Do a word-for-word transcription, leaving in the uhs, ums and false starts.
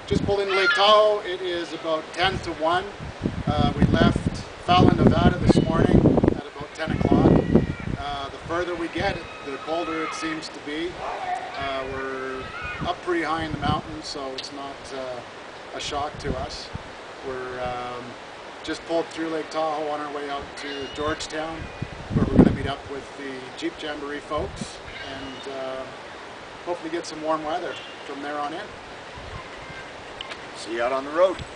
Just pulled into Lake Tahoe. It is about ten to one. Uh, we left Fallon, Nevada this morning at about ten o'clock. Uh, the further we get, the colder it seems to be. Uh, we're up pretty high in the mountains, so it's not uh, a shock to us. We're um, just pulled through Lake Tahoe on our way out to Georgetown, where we're going to meet up with the Jeep Jamboree folks and uh, hopefully get some warm weather from there on in. See you out on the road.